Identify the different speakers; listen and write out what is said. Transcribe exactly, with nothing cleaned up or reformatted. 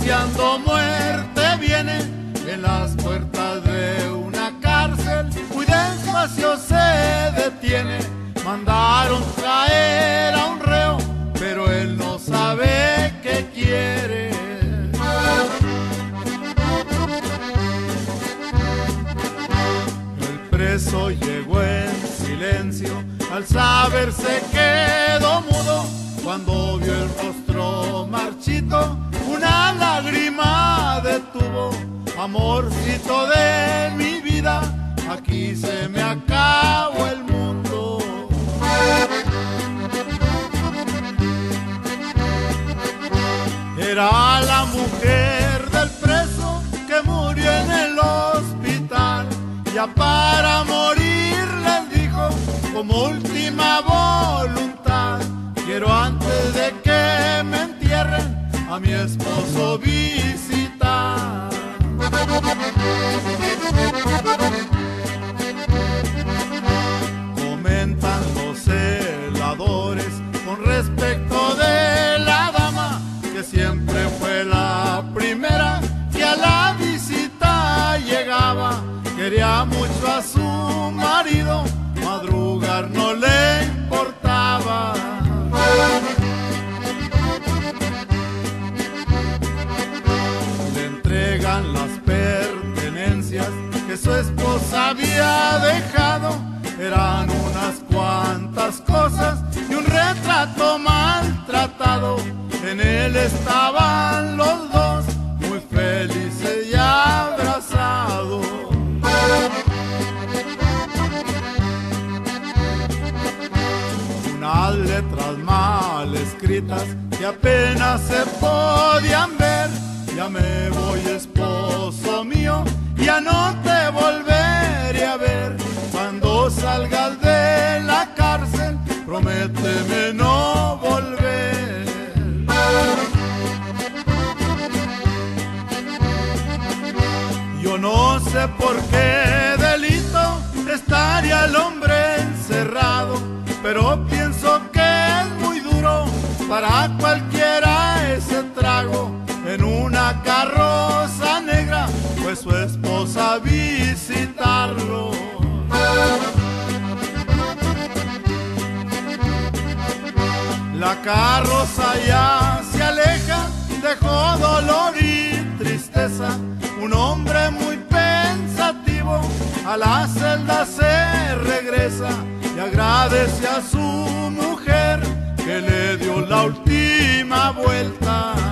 Speaker 1: anunciando muerte viene en las puertas de una cárcel, muy despacio se detiene. Mandaron traer a un reo, pero él no sabe qué quiere. El preso llegó en silencio, al saber se quedó mudo. Cuando vio el rostro marchito, una lágrima detuvo. Amorcito de mi vida, aquí se me acabó el mundo. Era la mujer del preso que murió en el hospital. Ya para morir les dijo como última voluntad: quiero antes de que me entierren a mi esposo visitar. Comentan los celadores con respecto de la dama, que siempre fue la primera que a la visita llegaba. Quería mucho a su marido, madrugar no le importaba. Le entregan las pertenencias que su esposa había dejado. Eran unas cuantas cosas y un retrato maltratado. En él estaban los dos muy felices y abrazados. Unas letras mal escritas que apenas se podían ver. Ya me voy, esposo mío, ya no te volveré a ver. Cuando salgas de la cárcel, prométeme no volver. Yo no sé por qué delito estaría el hombre encerrado, pero pienso que es muy duro para cualquiera ese trago. En una carroza negra fue su esposa a visitarlo. La carroza ya se aleja, dejó dolor y tristeza. Un hombre muy pensativo a la celda se regresa y agradece a su mujer que le dio la última vuelta.